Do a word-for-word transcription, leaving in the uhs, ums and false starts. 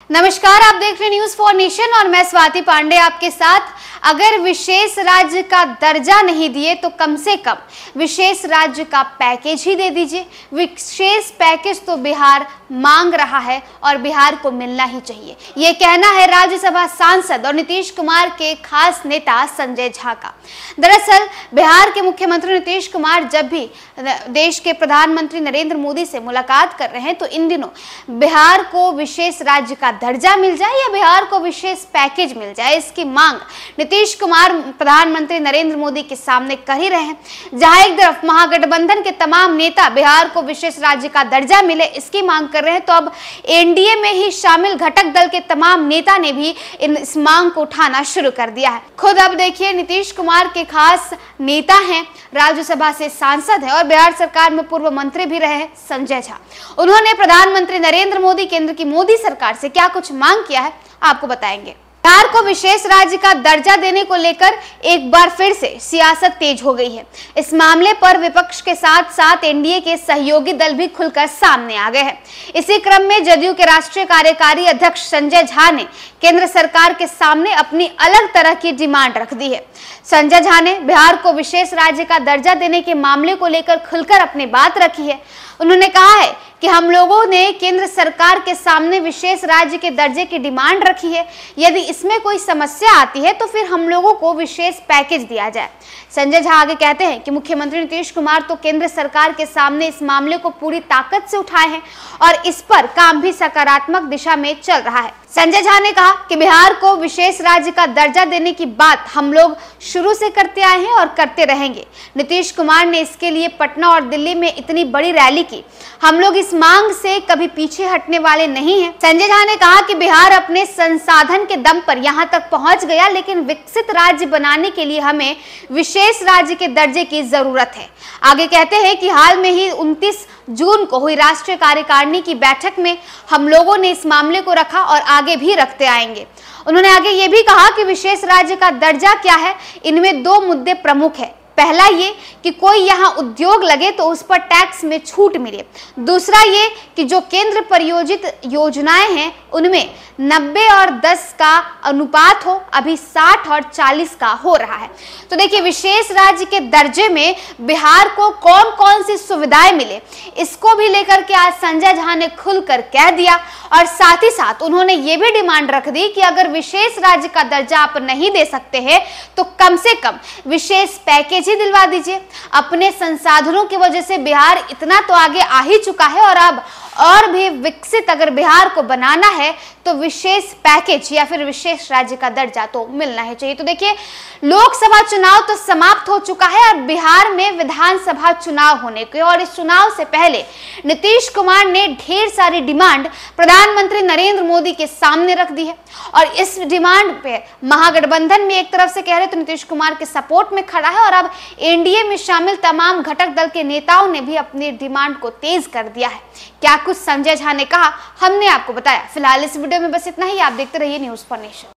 नमस्कार, आप देख रहे हैं न्यूज फॉर नेशन और मैं स्वाति पांडे आपके साथ। अगर विशेष राज्य का दर्जा नहीं दिए तो कम से कम विशेष राज्य का पैकेज ही दे दीजिए। विशेष पैकेज तो बिहार मांग रहा है और बिहार को मिलना ही चाहिए, ये कहना है राज्यसभा सांसद और नीतीश कुमार के खास नेता संजय झा का। दरअसल बिहार के मुख्यमंत्री नीतीश कुमार जब भी देश के प्रधानमंत्री नरेंद्र मोदी से मुलाकात कर रहे हैं तो इन दिनों बिहार को विशेष राज्य का दर्जा मिल जाए या बिहार को विशेष पैकेज मिल जाए, इसकी मांग नीतीश कुमार प्रधानमंत्री नरेंद्र मोदी के सामने कर ही रहे हैं। जहां एक तरफ महागठबंधन के तमाम नेता बिहार को विशेष राज्य का दर्जा मिले इसकी मांग कर रहे हैं, तो अब एनडीए में ही शामिल घटक दल के तमाम नेता ने भी इन इस मांग को उठाना शुरू कर दिया है। खुद अब देखिए नीतीश कुमार के खास नेता हैं, राज्यसभा से सांसद हैं और बिहार सरकार में पूर्व मंत्री भी रहे संजय झा। उन्होंने प्रधानमंत्री नरेंद्र मोदी, केंद्र की मोदी सरकार से क्या कुछ मांग किया है आपको बताएंगे। बिहार को विशेष राज्य का दर्जा देने को लेकर एक बार फिर से सियासत तेज हो गई है। इस मामले पर विपक्ष के साथ साथ एनडीए के सहयोगी दल भी खुलकर सामने आ गए हैं। इसी क्रम में जदयू के राष्ट्रीय कार्यकारी अध्यक्ष संजय झा ने केंद्र सरकार के सामने अपनी अलग तरह की डिमांड रख दी है। संजय झा ने बिहार को विशेष राज्य का दर्जा देने के मामले को लेकर खुलकर अपनी बात रखी है। उन्होंने कहा है कि हम लोगों ने केंद्र सरकार के सामने विशेष राज्य के दर्जे की डिमांड रखी है। यदि इसमें कोई समस्या आती है तो फिर हम लोगों को विशेष पैकेज दिया जाए। संजय झा आगे कहते हैं कि मुख्यमंत्री नीतीश कुमार तो केंद्र सरकार के सामने इस मामले को पूरी ताकत से उठाए हैं और इस पर काम भी सकारात्मक दिशा में चल रहा है। संजय झा ने कहा कि बिहार को विशेष राज्य का दर्जा देने की बात हम लोग शुरू से करते आए हैं और करते रहेंगे। नीतीश कुमार ने इसके लिए पटना और दिल्ली में इतनी बड़ी रैली की, हम लोग इस मांग से कभी पीछे हटने वाले नहीं हैं। संजय झा ने कहा कि बिहार अपने संसाधन के दम पर यहां तक पहुंच गया, लेकिन विकसित राज्य बनाने के लिए हमें विशेष राज्य के दर्जे की जरूरत है। आगे कहते हैं कि हाल में ही उनतीस जून को हुई राष्ट्रीय कार्यकारिणी की बैठक में हम लोगों ने इस मामले को रखा और आगे भी रखते आएंगे। उन्होंने आगे ये भी कहा कि विशेष राज्य का दर्जा क्या है, इनमें दो मुद्दे प्रमुख है। पहला ये कि कोई यहाँ उद्योग लगे तो उस पर टैक्स में छूट मिले। दूसरा ये कि जो केंद्र प्रायोजित योजनाएं हैं उनमें नब्बे और दस का अनुपात हो, अभी साठ और चालीस का हो रहा है। तो देखिए विशेष राज्य के दर्जे में बिहार को कौन कौन सी सुविधाएं मिले, इसको भी लेकर के आज संजय झा ने खुलकर कह दिया और साथ ही साथ उन्होंने ये भी डिमांड रख दी कि अगर विशेष राज्य का दर्जा आप नहीं दे सकते हैं तो कम से कम विशेष पैकेज ही दिलवा दीजिए। अपने संसाधनों की वजह से बिहार इतना तो आगे आ ही चुका है और अब और भी विकसित अगर बिहार को बनाना है तो विशेष पैकेज या फिर विशेष राज्य का दर्जा तो मिलना ही चाहिए। तो देखिए लोकसभा चुनाव तो समाप्त हो चुका है और बिहार में विधानसभा चुनाव होने के और इस चुनाव से पहले नीतीश कुमार ने ढेर सारी डिमांड प्रधानमंत्री नरेंद्र मोदी के सामने रख दी है और इस डिमांड पे महागठबंधन में एक तरफ से कह रहे तो नीतीश कुमार के सपोर्ट में खड़ा है और अब एनडीए में शामिल तमाम घटक दल के नेताओं ने भी अपनी डिमांड को तेज कर दिया है। क्या कुछ संजय झा ने कहा हमने आपको बताया। फिलहाल इस वीडियो में बस इतना ही। आप देखते रहिए न्यूज फॉर नेशन।